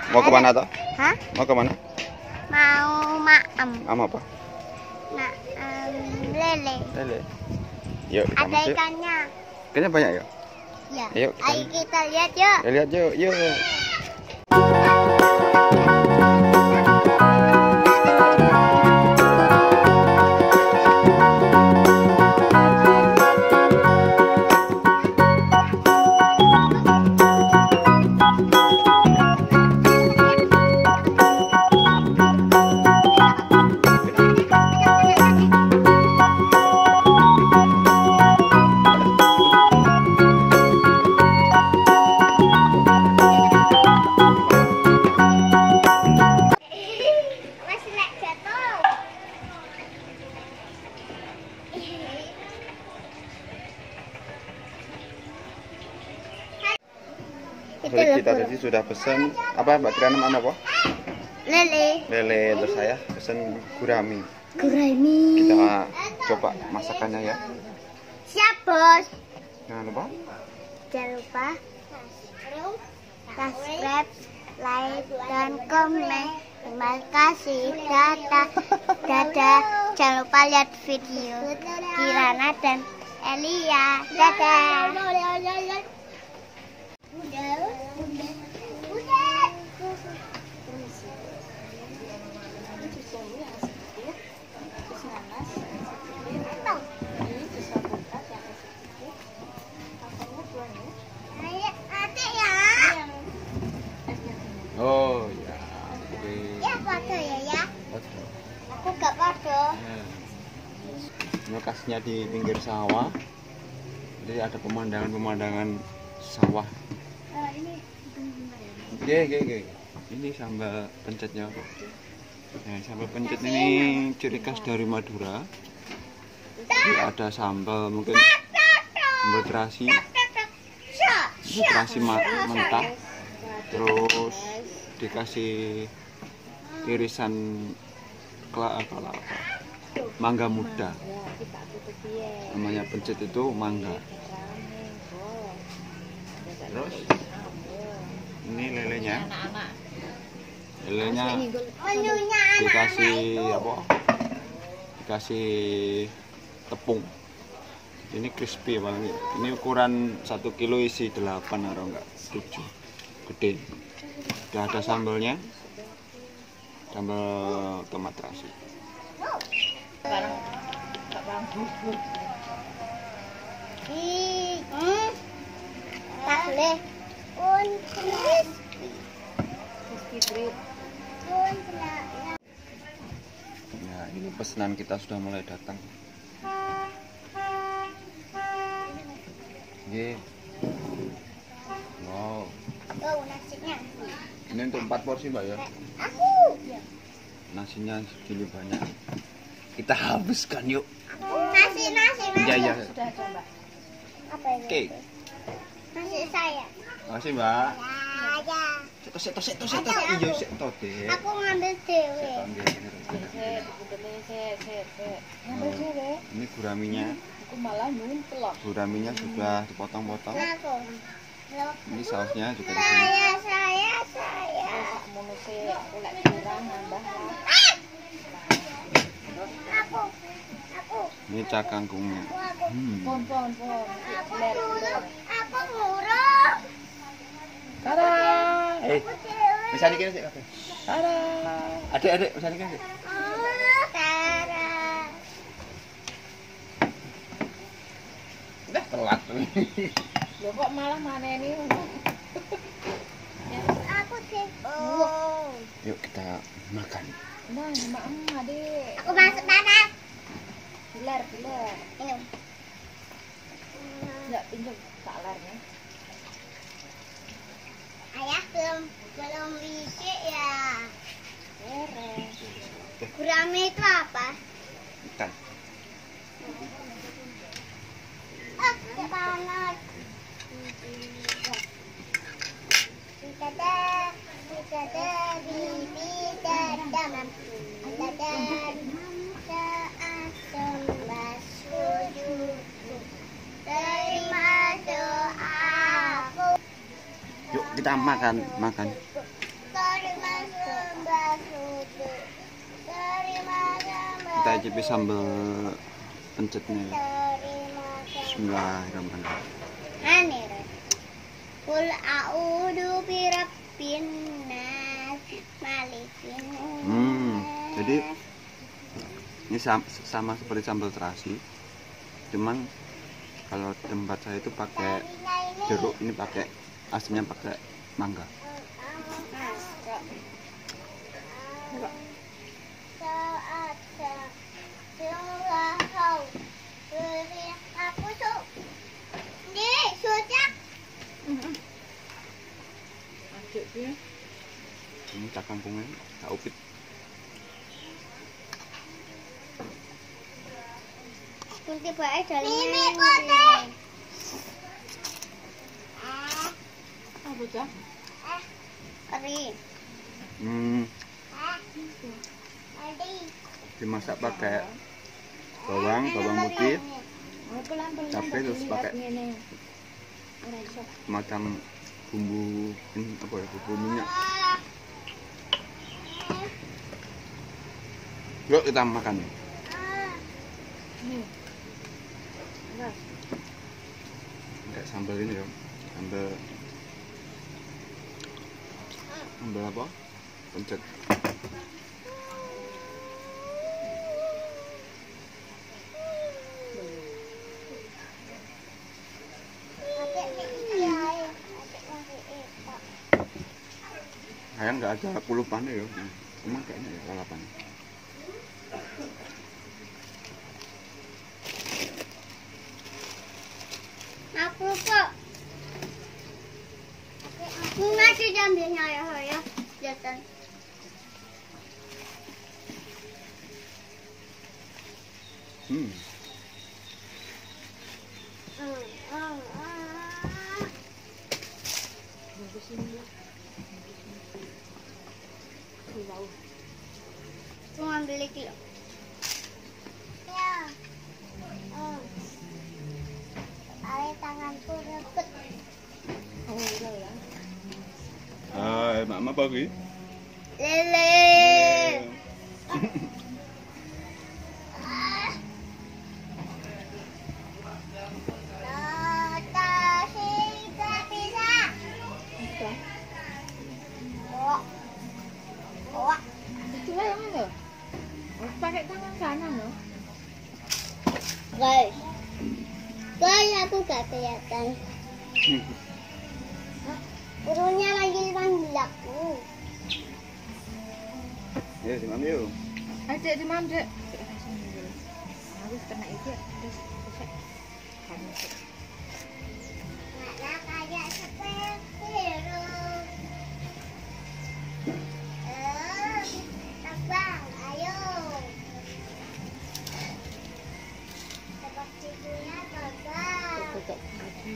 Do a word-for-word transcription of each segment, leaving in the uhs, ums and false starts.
Mau ke mana toh? Hah? Mau ke mana? Mau maem. Am apa? Maem lele. Lele. Yuk, kita Ada masuk. ikannya. Ikannya banyak ya? Ya. Ayo kita, Ayo kita lihat yuk. ya, lihat yuk, yuk. Jadi kita tadi sudah pesen apa Mbak Kirana sama apa? Lele. Lele, terus saya pesen gurami. Gurami. Kita coba masakannya ya. Siap bos. Jangan lupa. Jangan lupa subscribe, like, dan komen. Terima kasih. Dadah. Dadah. Jangan lupa lihat video Kirana dan Elia. Dadah. Oh ya, oke. Ya foto ya ya. Foto. Aku gak foto. Nah, lokasinya di pinggir sawah. Jadi ada pemandangan-pemandangan sawah. Oke, oke, oke. Ini sambal pencetnya. Nah, sambal pencet ini ciri khas dari Madura. Jadi ada sambal mungkin sambal terasi, ini terasi mentah, terus dikasih irisan kelapa, mangga muda. Namanya pencet itu mangga. Terus ini lelenya. Lelenya dikasih apa? Dikasih tepung. Ini crispy banget. Ini ukuran satu kilo isi delapan atau enggak tujuh. Gede. Udah ada sambalnya. Sambal tomat terasi. Hmm. Tak boleh. Ya, ini pesanan kita sudah mulai datang. Oke. Wow. Oh, nasinya. Ini untuk empat porsi, Mbak ya. Aku. Nasinya segini banyak. Kita habiskan yuk. Nasi, nasi, nasi. Iya, iya. Sudah coba. Apa ini? Oke. Nasi saya. Makasih, Mbak. Ya, ya. Seto, seto, seto, seto. Iya, seto deh. Aku ngambil dewe. Seto, ambil. Set, budele set, set, set. Ngambil dhewe. Ini guraminya. Aku malah nyumpel loh. Guraminya sudah dipotong-potong. Aku. Ini sausnya juga di sini. Saya, saya, saya. Sak mono sik, aku lek kurang nambah lah. Aku. Aku. Ini cakangkungnya. Hmm. Pon, pon, pon. Ler, ler. Aku ngurung. Tada. Eh, Dewe. bisa dikira sih, Kakek. Tada. Adik, adik, bisa dikira sih. Oh, Tara. Udah telat tuh. Loh kok malah maneni ngono. Aku sibuk. Yuk kita makan. Nah, mak em Adik. Aku masuk tanah. Ler, ler. Ayo. Enggak pinjam tak lernya. Ayah belum belum licik ya. Beres. Gurami itu apa? Ikan. Oh, panas. Dadah, dadah, bibi, dadah, mam. Dadah, asam basuju. Terima doaku. Yuk kita makan, makan. Terima Kita icipi sambal pencetnya. Terima kasih. Bismillahirrahmanirrahim. Aneh. Kul a'udzu birabbin nas, malikin nas. Hmm, jadi ini sama, sama seperti sambal terasi, cuman kalau tempat saya itu pakai jeruk, ini pakai asamnya pakai mangga. Aku tuh nih sojak. Aduk dia. Ini tak kangkungnya, tak upit. Kunti bae dalingan. Ini kote. Ah, Apa cah? ah. Kari. Hmm, Ah. Adi. dimasak pakai bawang, bawang putih, Oh, pelan-pelan. Cabai terus pakai Ngene. Ora iso. macam bumbu ini apa ya, bumbu minyak. Yuk kita makan. Ah. Nih. Ras. Kayak sambal ini ya, sambal sambal apa? Pencet. Adek iki ae. Adek masih itu. Kayak nggak ada kulupannya ya, emang kayaknya ya lalapan. Aku kok. Aku masih jambilnya ya, ya. Jatan. Hmm. Hmm, hmm, hmm. Bungkus ini lah. Pulau. Aku ngambil iki loh. Ya. Hmm. Ale tanganku rebet. Oh, iya ya. Hai, mama pagi. Lele. Apa? Oh. Oh. Itu lah yang mana? Oh, pakai tangan kanan loh. Guys. Guys, aku gak kelihatan. Burungnya lagi panggil aku. Ya, si mami yuk. Adik di mana, Dek? Harus kena itu, terus selesai. Kamu sih. Mana kayak superhero. Eh, terbang, ayo. Seperti punya terbang. Tutup lagi.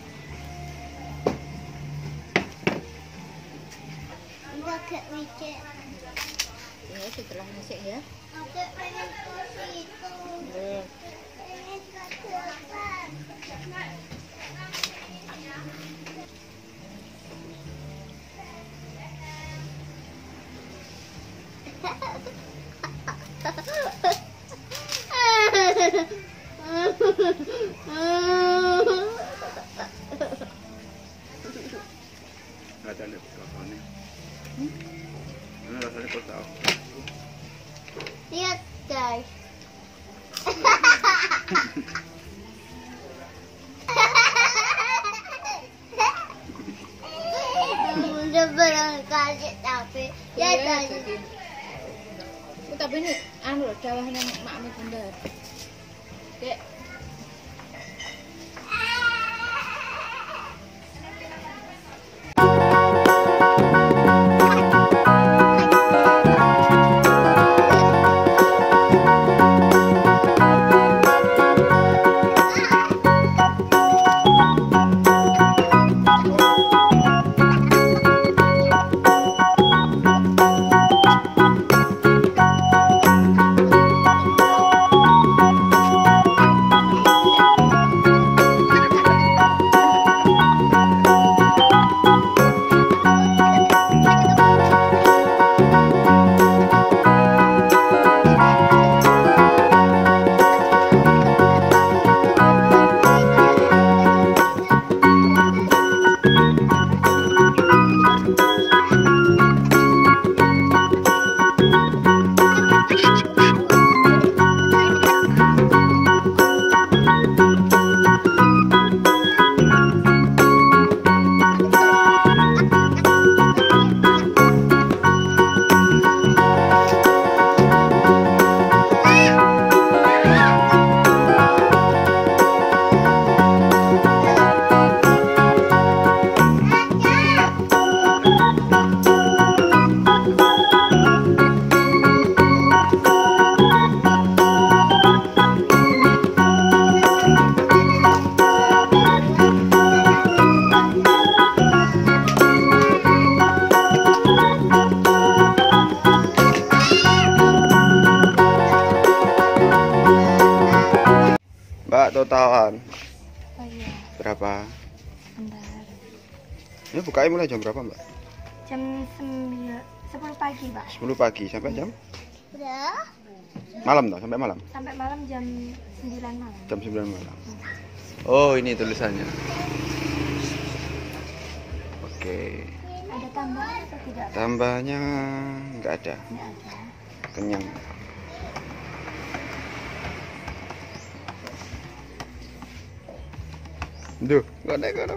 Enggak ke wicket. Ya, setelah ngasih ya. Aku pengen ke situ. Eh, Pengen ke depan. Ada lihat rasanya. Ini rasanya kok tahu. Lihat guys. Udah berangkat tapi ya iya, tadi. jadi. Oh, tapi ini anu loh, dawahannya makmu bunda. Dek, Aku wartawan. Oh iya, Berapa? bentar. Ini bukanya mulai jam berapa, Mbak? Jam sembilan, sepuluh pagi, Pak. sepuluh pagi sampai jam Udah. malam toh, sampai malam. Sampai malam jam sembilan malam. Jam sembilan malam. Oh, ini tulisannya. Oke. Ada tambahan atau tidak? Tambahnya nggak ada. Nggak ada. Kenyang. Duh, nggak ada kok.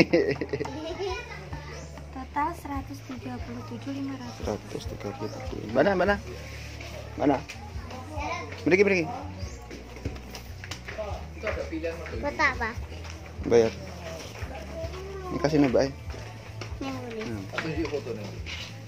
Total seratus tiga puluh tujuh ribu lima ratus. seratus tiga puluh tujuh. Mana, mana? Mana? Pergi, pergi. Kota apa? Bayar. Ini kasih nih, Mbak. Yang boleh. Hmm.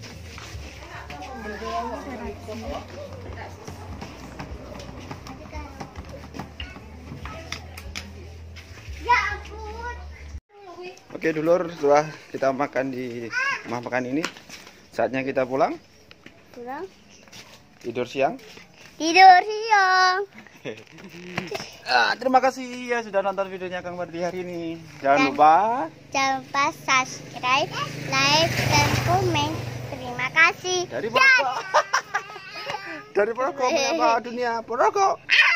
Ya ampun. Oke, dulur, setelah kita makan di rumah makan ini, saatnya kita pulang, Pulang. tidur siang. Tidur siang. Ah, terima kasih ya sudah nonton videonya Kang Mardi hari ini. Jangan Dan- lupa Jangan lupa subscribe, like, dan komen. Terima kasih. dari perokok. Dari perokok menyapa dunia perokok.